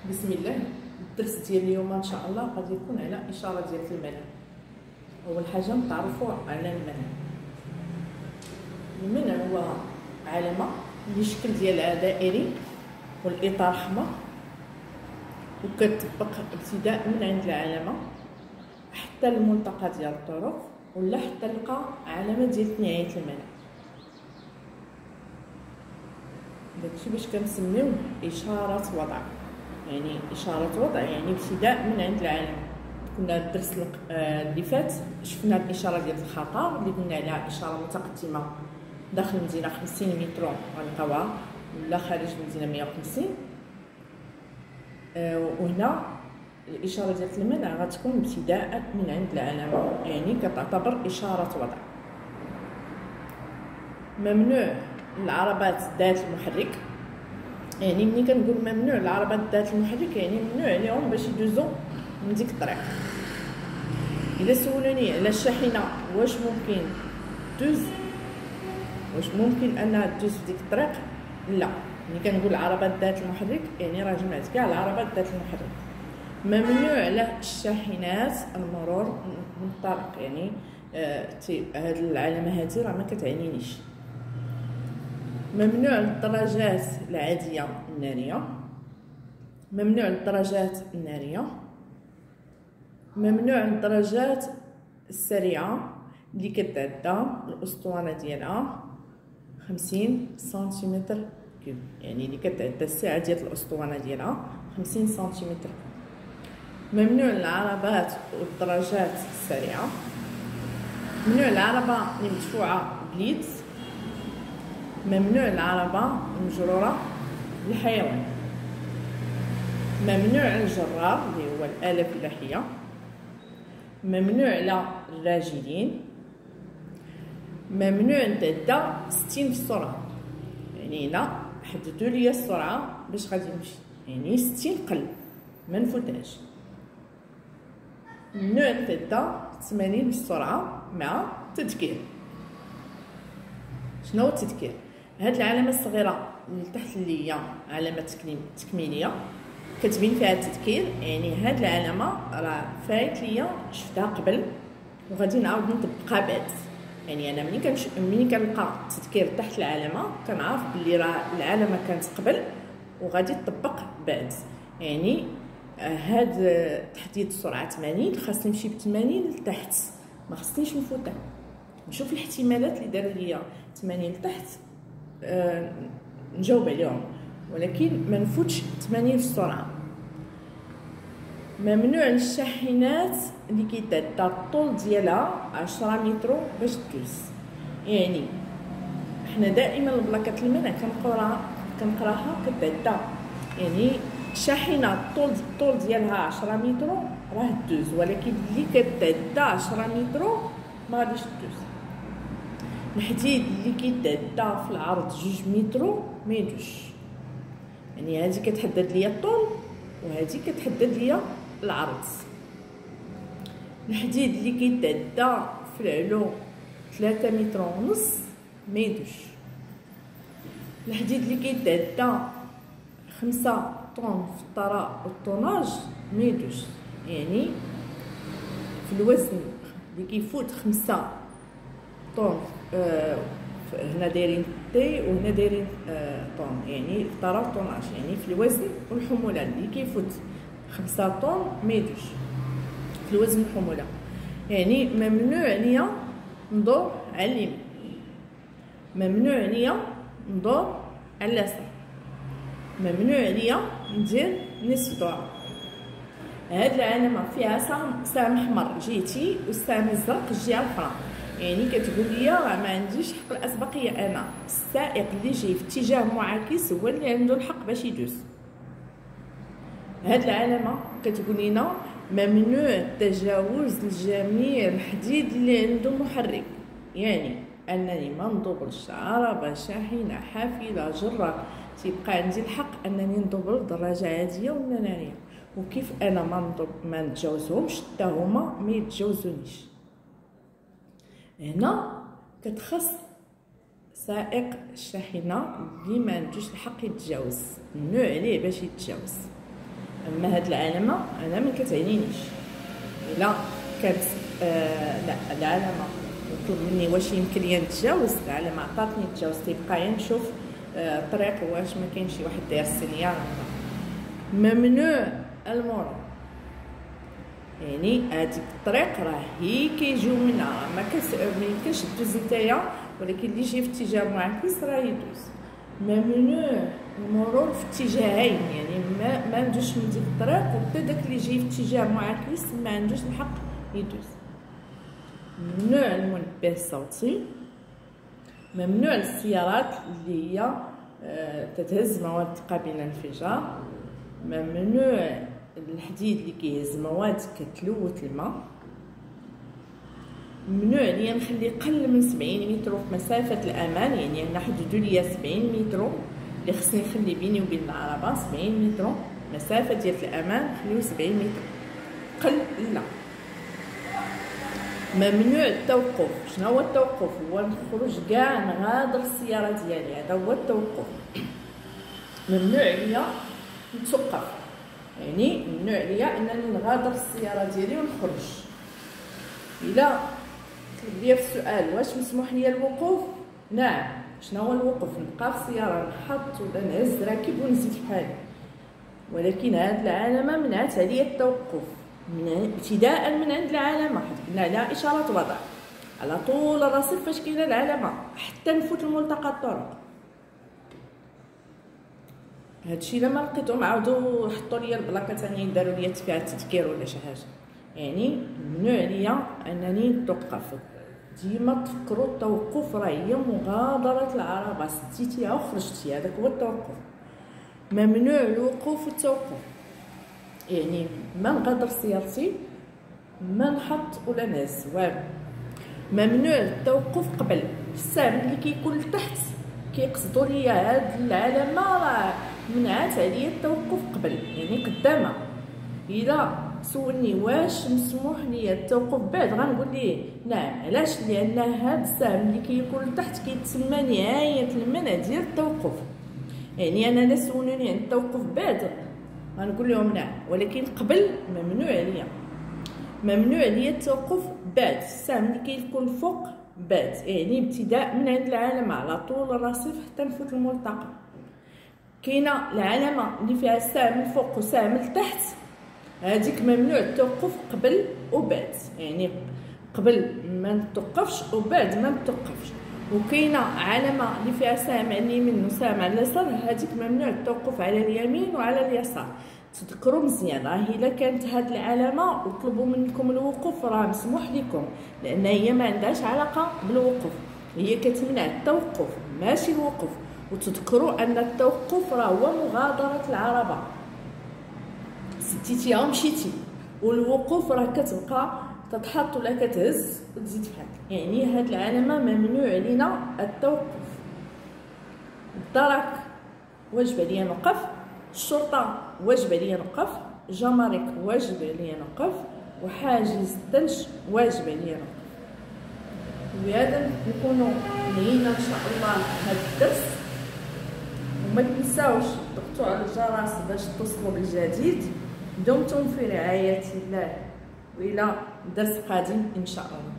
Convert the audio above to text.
بسم الله. الدرس ديال اليوم ان شاء الله غادي يكون على اشاره ديال المنع. اول حاجه نتعرفوا على المنع. المنع هو علامه اللي الشكل ديالها دائري والاطار احمر، وكتطبق ابتداء من عند العلامه حتى الملتقى ديال الطرق، ولا حتى نلقى علامه ديال نهايه المنع. داكشي باش كنسميوه اشاره وضع. يعني اشاره وضع يعني ابتداء من عند العلامه. كنا الدرس اللي فات شفنا الاشاره ديال الخطا اللي قلنا عليها اشاره متقدمه داخل المدينه 50 متر غنلقاوها، ولا خارج المدينه 150. وهنا الاشاره ديال المنع غتكون ابتداء من عند العلامه، يعني كتعتبر اشاره وضع. ممنوع العربات ذات المحرك. يعني ملي كنقول ممنوع العربات ذات المحرك يعني ممنوع عليهم باش يدوزو من ديك الطريق. الا سولوني على الشاحنه واش ممكن دوز، واش ممكن انها تدوز في ديك الطريق، لا. ملي كنقول العربات ذات المحرك يعني راه جمعت كاع العربات ذات المحرك. ممنوع على الشاحنات المرور من الطريق، يعني هاد العلامه هادي راه ما كتعنينيش. ممنوع الدراجات العاديه الناريه. ممنوع الدراجات الناريه. ممنوع الدراجات السريعه اللي كتعدى الاسطوانه ديالها 50 سنتيمتر كوب، يعني اللي كتعدى السعه ديال الاسطوانه ديالها 50 سنتيمتر كوب. ممنوع العربات والدراجات السريعه. ممنوع العربه اللي مدفوعه بليدز. ممنوع العربه المجروره بالحيوان. ممنوع الجرار اللي هو الآلة الفلاحية. ممنوع على الراجلين. ممنوع نتعدى 60 في السرعة، يعني هنا حددوا لي السرعة باش غادي نمشي، يعني 60 قل ما نفوتهاش. ممنوع نتعدى 80 في السرعة مع التذكير. شنو هو التذكير؟ هاد العلامة الصغيرة اللي تحت اللي هي علامة تكميلية كتبين فيها التذكير، يعني هاد العلامه راه فايت ليا شفتها قبل وغادي نعاود نطبقها بعد. يعني انا ملي كنلقى التذكير تحت العلامه كنعرف بلي راه العلامه كانت قبل وغادي تطبق بعد. يعني هاد تحديد السرعه 80 خاصني نمشي ب 80 لتحت، ما خصنيش نفوتها. نشوف الاحتمالات اللي دار ليا 80 لتحت نجاوب عليهم، ولكن ما نفوتش 80 في السرعه. ممنوع الشاحنات اللي كيتعدى الطول ديالها 10 متر باش تدوز. يعني حنا دائما البلاكات المنع كنقراها كتعدى، يعني شاحنه الطول ديالها 10 متر راه تدوز، ولكن اللي كتعدى 10 متر ما غاديش تدوز. الحديد اللي كيتعدى في العرض 2 متر ما يدوزش، يعني هذه كتحدد ليا الطول وهذه كتحدد ليا العرض. الحديد اللي كيتعدى في العلو 3 متر ونص ما يدوش. الحديد اللي كيتعدى 5 طن في الطراء والطوناج ما يدوش، يعني في الوزن اللي كيفوت 5 طن هنا دايرين تي وهنا دايرين طون، يعني الطراء والطوناج، يعني في الوزن والحموله اللي كيفوت 5 طن ما يدوش في الوزن والحموله. يعني ممنوع عليا ندور على اليمين، ممنوع عليا ندور على اليسار، ممنوع عليا ندير نصف دورة. هاد العلامه فيها سهم احمر جهتي والسهم الزرق الجهه الاخرى، يعني كتقول لي راه ما عنديش حق الاسبقيه، انا السائق اللي جاي في اتجاه معاكس هو اللي عنده الحق باش يدوز. هاد العلامه كتقول لنا ممنوع تجاوز الجميع الحديد اللي عنده محرك، يعني انني ما ندوبلش عربه شاحنه حافله جرار، تيبقى عندي الحق انني ندوبل دراجه عاديه ولا ناريه، وكيف انا ما نتجاوزهمش حتى هما ما يتجاوزونيش. هنا كتخص سائق الشاحنه اللي ما عندوش الحق يتجاوز، ممنوع عليه باش يتجاوز. اما هاد العلامه انا ما كتعنينيش. الا كانت لا العلامه يطلب مني واش يمكن ليا نتجاوز، العلامه عطاتني نتجاوز، تيبقى نشوف الطريق واش ما كاين شي واحد داير السينيال. ممنوع المرور، يعني هذيك الطريق راه هي كيجيو منها، ما يمكنش دوز نتايا، ولكن اللي يجي في اتجاه معاكس راه يدوز. ممنوع المرور في اتجاهين، يعني ما ندوش من ديك الطريق حتى داك اللي يجي في اتجاه معاكس ما عندوش الحق يدوز. ممنوع المنبه الصوتي، ممنوع السيارات اللي هي تتهز مواد قابله للانفجار، ممنوع الحديد اللي كيهز مواد كتلوث الماء، ممنوع ليا نخلي قل من 70 متر في مسافه الامان، يعني هنا حددوا ليا 70 متر اللي خصني نخلي بيني وبين العربه، 70 متر مسافه ديال الامان خليو 70 متر، قل لا. ممنوع التوقف. شنو هو التوقف؟ هو نخرج كاع نغادر السياره ديالي، هذا هو التوقف. ممنوع ليا نتوقف، يعني ممنوع ليا انني نغادر السياره ديالي ونخرج. الا طلب ليا في السؤال واش مسموح ليا الوقوف، نعم. شنو هو الوقوف؟ نبقى في السياره نحط ولا نهز راكب ونزيد في حالي، ولكن هاد العلامه منعت عليا التوقف من ابتداء من عند العلامه، حيت قلنا عليها اشاره وضع على طول الرصيف فاش كاينه العلامه حتى نفوت الملتقى الطرق. هادشي الا ما لقيتهم عاودوا حطوا لي البلاكه ثاني داروا لي فيها التذكير ولا شي حاجه. يعني ممنوع ليا انني نتوقف. ديما تفكروا التوقف راه هي مغادره العربه، سديتيها وخرجتي، هذاك هو التوقف. ممنوع الوقوف والتوقف، يعني ما نغادر سيارتي، ما نحط ولا نهز والو. ممنوع التوقف قبل السهم اللي كيكون لتحت، كيقصدوا ليا هاد العلامه راه منعت عليا التوقف قبل، يعني قدامها. الا سولني واش مسموح ليا التوقف بعد، غنقول ليه نعم. علاش؟ لان هاد السهم اللي كيكون لتحت كيتسمى نهايه المنع ديال التوقف، يعني انا سولوني عن التوقف بعد غنقول لهم نعم، ولكن قبل ممنوع ليا. ممنوع ليا التوقف بعد السهم اللي كيكون فوق بعد، يعني ابتداء من عند العلامه على طول الرصيف حتى نفوت الملتقى. كاينه العلامه اللي فيها السهم الفوق وسهم لتحت، هذيك ممنوع التوقف قبل وبعد، يعني قبل ما نتوقفش وبعد ما نتوقفش. وكاينه علامه اللي فيها سهم على اليمين وسهم على اليسار، هذيك ممنوع التوقف على اليمين وعلى اليسار. تذكروا مزيان، راه الا كانت هاد العلامه وطلبوا منكم الوقوف راه مسموح لكم، لان هي ما عندهاش علاقه بالوقوف، هي كتمنع التوقف ماشي الوقوف. وتذكروا ان التوقف راه هو مغادره العربه، سديتيها ومشيتي، والوقوف راه كتبقى تتحط ولا كتهز وتزيد في حالك. يعني هاد العلامه ممنوع علينا التوقف. الدرك واجب عليا نوقف، الشرطه واجب عليا نوقف، جمارك واجب عليا نوقف، وحاجز الثلج واجب عليا نوقف. وبهذا نكونوا نهينا ان شاء الله هذا الدرس. وما تنساوش تضغطوا على الجرس باش توصلوا بالجديد. دمتم في رعاية الله، وإلى درس قادم إن شاء الله.